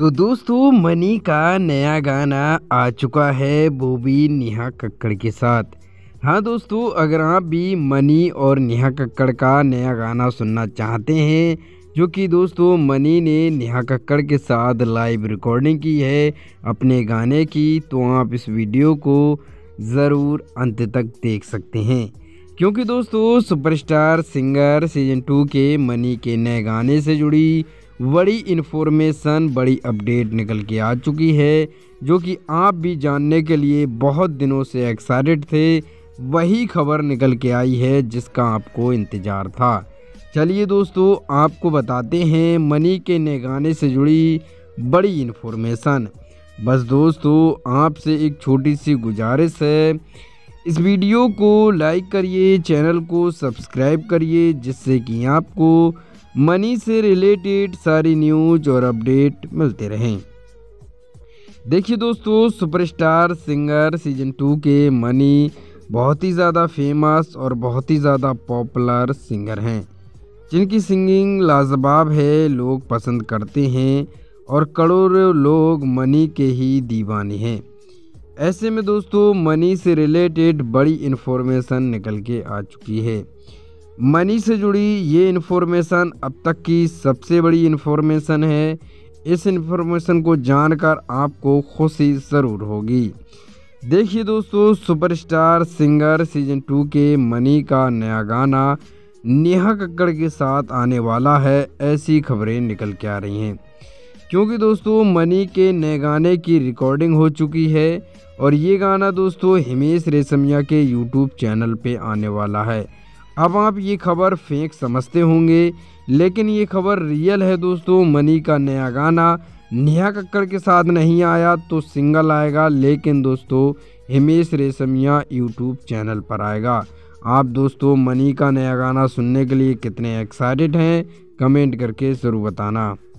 तो दोस्तों मनी का नया गाना आ चुका है, वो भी नेहा कक्कड़ के साथ। हाँ दोस्तों, अगर आप भी मनी और नेहा कक्कड़ का नया गाना सुनना चाहते हैं, जो कि दोस्तों मनी ने नेहा कक्कड़ के साथ लाइव रिकॉर्डिंग की है अपने गाने की, तो आप इस वीडियो को ज़रूर अंत तक देख सकते हैं। क्योंकि दोस्तों सुपरस्टार सिंगर सीजन 2 के मनी के नए गाने से जुड़ी बड़ी इन्फॉर्मेशन, बड़ी अपडेट निकल के आ चुकी है, जो कि आप भी जानने के लिए बहुत दिनों से एक्साइटेड थे। वही खबर निकल के आई है जिसका आपको इंतज़ार था। चलिए दोस्तों, आपको बताते हैं मनी के नए गाने से जुड़ी बड़ी इन्फॉर्मेशन। बस दोस्तों, आपसे एक छोटी सी गुजारिश है, इस वीडियो को लाइक करिए, चैनल को सब्सक्राइब करिए, जिससे कि आपको मनी से रिलेटेड सारी न्यूज और अपडेट मिलते रहें। देखिए दोस्तों, सुपरस्टार सिंगर सीजन 2 के मनी बहुत ही ज़्यादा फेमस और बहुत ही ज़्यादा पॉपुलर सिंगर हैं, जिनकी सिंगिंग लाजवाब है, लोग पसंद करते हैं और करोड़ों लोग मनी के ही दीवाने हैं। ऐसे में दोस्तों मनी से रिलेटेड बड़ी इन्फॉर्मेशन निकल के आ चुकी है। मनी से जुड़ी ये इन्फॉर्मेशन अब तक की सबसे बड़ी इन्फॉर्मेशन है। इस इन्फॉर्मेशन को जानकर आपको खुशी ज़रूर होगी। देखिए दोस्तों, सुपरस्टार सिंगर सीजन 2 के मनी का नया गाना नेहा कक्कड़ के साथ आने वाला है, ऐसी खबरें निकल के आ रही हैं। क्योंकि दोस्तों मनी के नए गाने की रिकॉर्डिंग हो चुकी है और ये गाना दोस्तों हिमेश रेशमिया के यूट्यूब चैनल पे आने वाला है। अब आप ये खबर फेक समझते होंगे, लेकिन ये खबर रियल है दोस्तों। मनी का नया गाना नेहा कक्कड़ के साथ नहीं आया तो सिंगल आएगा, लेकिन दोस्तों हिमेश रेशमिया यूट्यूब चैनल पर आएगा। आप दोस्तों मनी का नया गाना सुनने के लिए कितने एक्साइटेड हैं, कमेंट करके ज़रूर बताना।